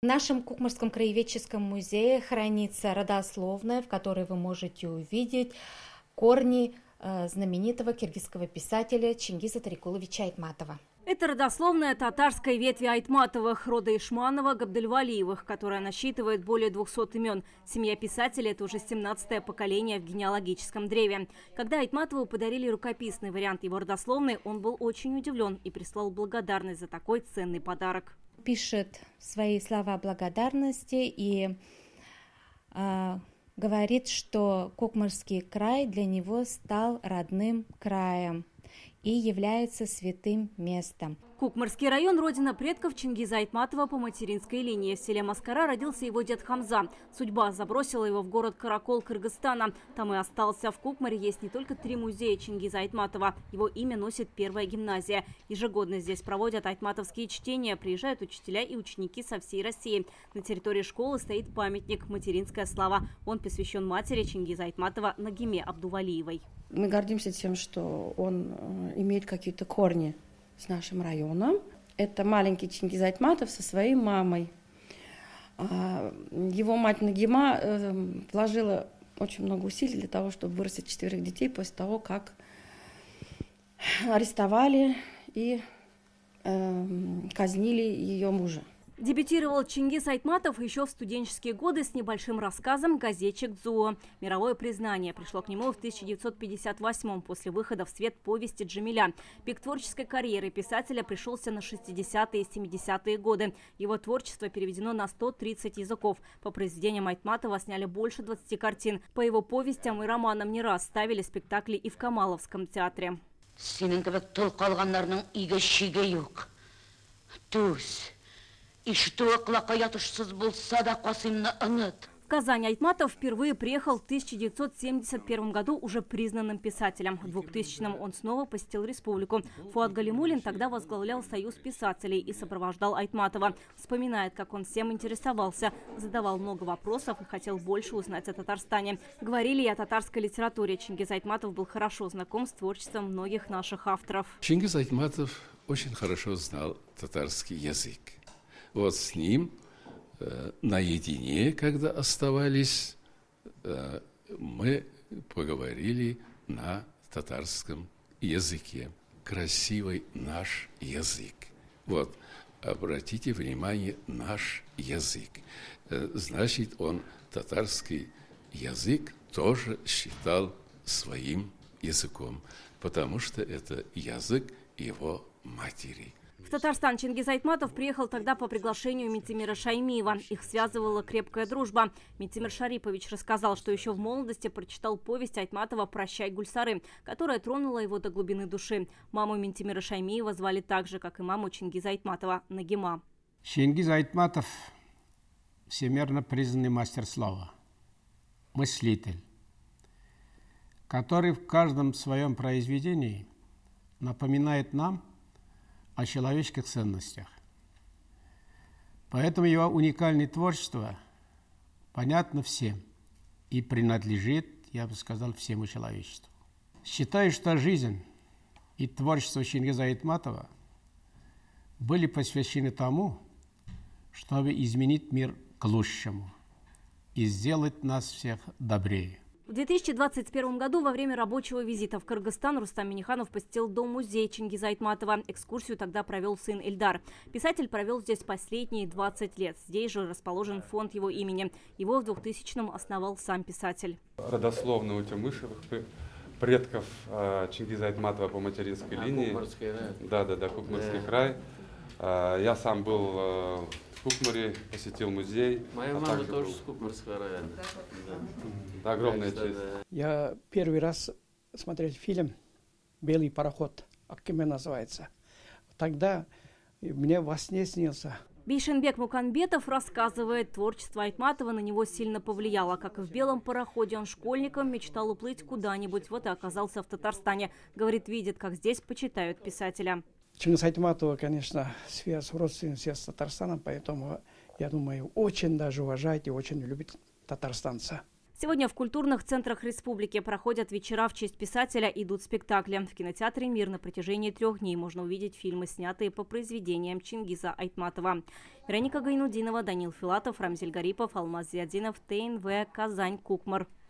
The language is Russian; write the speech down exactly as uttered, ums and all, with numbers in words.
В нашем Кукмарском краеведческом музее хранится родословная, в которой вы можете увидеть корни э, знаменитого киргизского писателя Чингиза Тарикуловича Айтматова. Это родословная татарской ветви Айтматовых, рода Ишманова, Габдельвалиевых, которая насчитывает более двухсот имен. Семья писателя – это уже семнадцатое поколение в генеалогическом древе. Когда Айтматову подарили рукописный вариант его родословной, он был очень удивлен и прислал благодарность за такой ценный подарок. Пишет свои слова благодарности и э, говорит, что Кукмарский край для него стал родным краем и является святым местом. Кукмарский район – родина предков Чингиза Айтматова по материнской линии. В селе Маскара родился его дед Хамза. Судьба забросила его в город Каракол Кыргызстана. Там и остался. В Кукмаре есть не только три музея Чингиза Айтматова. Его имя носит первая гимназия. Ежегодно здесь проводят айтматовские чтения. Приезжают учителя и ученики со всей России. На территории школы стоит памятник «Материнская слава». Он посвящен матери Чингиза Айтматова Нагиме Абдувалиевой. Мы гордимся тем, что он имеет какие-то корни с нашим районом. Это маленький Чингиз Айтматов со своей мамой. Его мать Нагима вложила очень много усилий для того, чтобы вырастить четверых детей после того, как арестовали и казнили ее мужа. Дебютировал Чингиз Айтматов еще в студенческие годы с небольшим рассказом «Газетчик Дзуо». Мировое признание пришло к нему в тысяча девятьсот пятьдесят восьмом после выхода в свет повести «Джамиля». Пик творческой карьеры писателя пришелся на шестидесятые и семидесятые годы. Его творчество переведено на сто тридцать языков. По произведениям Айтматова сняли больше двадцати картин. По его повестям и романам не раз ставили спектакли и в Камаловском театре. И что клакаятушсыз болса да касымны ынет. В Казань Айтматов впервые приехал в тысяча девятьсот семьдесят первом году уже признанным писателем. В двухтысячном он снова посетил республику. Фуат Галимуллин тогда возглавлял Союз писателей и сопровождал Айтматова. Вспоминает, как он всем интересовался, задавал много вопросов и хотел больше узнать о Татарстане. Говорили и о татарской литературе. Чингиз Айтматов был хорошо знаком с творчеством многих наших авторов. Чингиз Айтматов очень хорошо знал татарский язык. Вот с ним э, наедине, когда оставались, э, мы поговорили на татарском языке. Красивый наш язык. Вот, обратите внимание, наш язык. Э, значит, он татарский язык тоже считал своим языком, потому что это язык его матери. В Татарстан Чингиз Айтматов приехал тогда по приглашению Минтимира Шаймиева. Их связывала крепкая дружба. Минтимир Шарипович рассказал, что еще в молодости прочитал повесть Айтматова «Прощай, Гульсары», которая тронула его до глубины души. Маму Минтимира Шаймиева звали так же, как и маму Чингиза Айтматова, Нагима. Чингиз Айтматов – всемирно признанный мастер слова, мыслитель, который в каждом своем произведении напоминает нам о человеческих ценностях. Поэтому его уникальное творчество понятно всем и принадлежит, я бы сказал, всему человечеству. Считаю, что жизнь и творчество Чингиза Айтматова были посвящены тому, чтобы изменить мир к лучшему и сделать нас всех добрее. В две тысячи двадцать первом году во время рабочего визита в Кыргызстан Рустам Минниханов посетил дом-музей Чингиза Айтматова. Экскурсию тогда провел сын Эльдар. Писатель провел здесь последние двадцать лет. Здесь же расположен фонд его имени. Его в двухтысячном основал сам писатель. Родословно у Тимышевых предков э, Чингиза Айтматова по материнской а, линии. Кукмарский, да? Да, да, да, Кукмарский да. край. Э, я сам был э, в Кукмаре, посетил музей. Моя а мама тоже был... с Кукмарского района. Да. Да. Да, огромная так, честь. Да. Я первый раз смотрел фильм «Белый пароход», Аккиме называется. Тогда мне во сне снился. Бейшенбек Муканбетов рассказывает, творчество Айтматова на него сильно повлияло. Как и в «Белом пароходе», он школьником мечтал уплыть куда-нибудь, вот и оказался в Татарстане. Говорит, видит, как здесь почитают писателя. Чингиз Айтматова, конечно, связь родственности с Татарстаном, поэтому, я думаю, очень даже уважает и очень любит татарстанца. Сегодня в культурных центрах республики проходят вечера в честь писателя, идут спектакли. В кинотеатре «Мир» на протяжении трех дней можно увидеть фильмы, снятые по произведениям Чингиза Айтматова. Вероника Гайнудинова, Данил Филатов, Рамзель Гарипов, Алмаз Зиадинов, ТНВ, Казань, Кукмар.